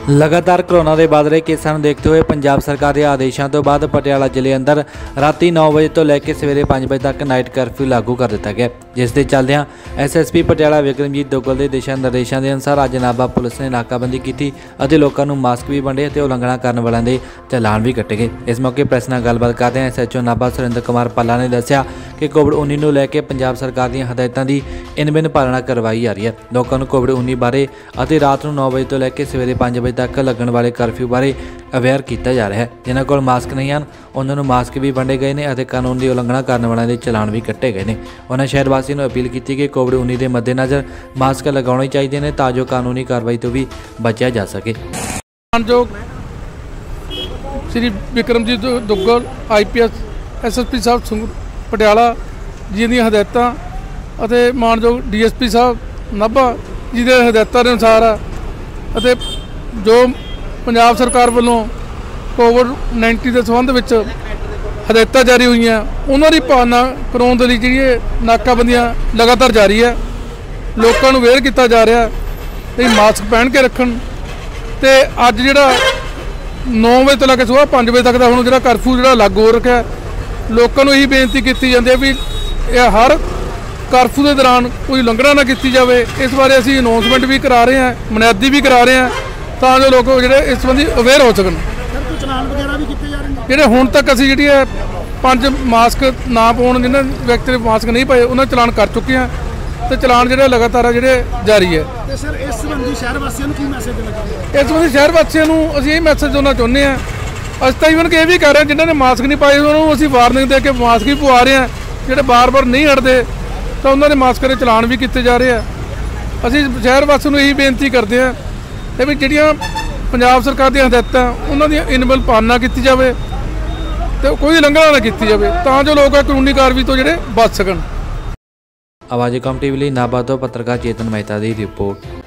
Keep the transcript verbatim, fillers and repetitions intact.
लगातार कोरोना के बढ़ रहे केसां नूं देखते हुए पंजाब सरकार के आदेशों तो बाद पटियाला जिले अंदर राती नौ बजे तो लैके सवेरे पाँच बजे तक नाइट कर्फ्यू लागू कर दिता गया, जिस दे चलदियां S S P Patiala Vikramjit Duggal के दिशा निर्देशों के अनुसार अज नाभा पुलिस ने नाकाबंदी की और लोगों को मास्क भी वंडे और उलंघना करने वालों के चलान भी कट्टे गए। इस मौके प्रेस नाल गलबात करदे S H O Nabha Surinder Kumar Palla ने दस्सिया कि कोविड उन्नीस नूं लैके पंजाब सरकार दी हदायतां दी इन बिन पालना करवाई जा रही है। लोगों को कोविड उन्नीस बारे और रात नौ बजे तो लैके सवेरे पाँच बजे तक लगन वाले कर्फ्यू बारे अवेयर किया जा रहा है। जिन्होंने को मास्क नहीं हैं उन्होंने मास्क भी वंडे गए हैं और कानून की उलंघना करने वालों के चलान भी कट्टे गए हैं। उन्होंने शहर वासियों को अपील की कि कोविड उन्नीस के मद्देनज़र मास्क लगाने चाहिए हैं ताजो कानूनी कार्रवाई तो भी बचा जा सके। मानयोग Shri Vikramjit Duggal I P S S S P साहब पटियाला जी दी हदायतां ਅਤੇ मानयोग डी एस पी साहब नाभा जी के हदायतां अनुसार ਅਤੇ जो पंजाब सरकार वालों कोविड नाइनटीन के संबंध में हदायतां जारी हुई उन्होंने पालना कराने के लिए जी नाकाबंदियां लगातार जारी है। लोगों को अवेयर किया जा रहा है मास्क पहन के रखन ते अज जिहड़ा नौ बजे तो लैके सुबह पाँच बजे तक का हुण जिहड़ा कर्फ्यू जिहड़ा लागू हो रखा है, लोगों को यही बेनती की जाती है भी यह हर कर्फ्यू के दौरान कोई उलंघना ना की जाए। इस बारे असीं अनाउंसमेंट भी करा रहे हैं, मुनैदी भी करा रहे हैं तां जो लोग जिहड़े इस संबंधी अवेयर हो सकन। जिहड़े हुण तक असीं जिहड़ी है पंज मास्क ना पाउण जिन्हां व्यक्ति ने मास्क नहीं पाए उन्हां चलान कर चुके हैं तो चलान जिहड़े लगातार जिहड़े जारी है। ते सर इस संबंधी शहर वासियों नूं की मैसेज देना चाहुंदे हो? इस संबंधी शहर वासियों नूं असीं यही मैसेज देना चाहुंदे हैं। असीं तां ईवन कि यह भी कह रहे हैं जिन्होंने मास्क नहीं पाए उन्होंने असीं वार्निंग दे के मास्क भी पवा रहे हैं, जिहड़े बार बार नहीं हटते तो उन्होंने मास्क के चलान भी किए जा रहे हैं। असीं शहर वासियों नूं यही बेनती करते हैं कि भी जिहड़ियां पंजाब सरकार दी हदायतां उन्हां दी इनबिल पालना की जाए तो कोई उलंघना ना की जाए तां जो लोग कानूनी कार्रवाई तो जिहड़े बच सकन। आवाज़ कॉम टीवी लिए नाभा तो पत्रकार चेतन मेहता की रिपोर्ट।